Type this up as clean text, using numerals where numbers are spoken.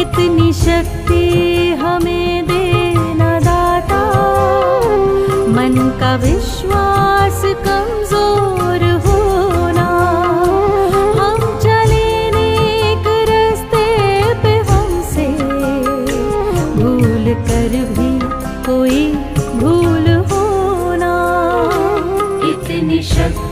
इतनी शक्ति हमें देना दाता, मन का विश्वास कमजोर होना। हम चले नेक रास्ते पे, हमसे भूल कर भी कोई भूल होना। इतनी शक्ति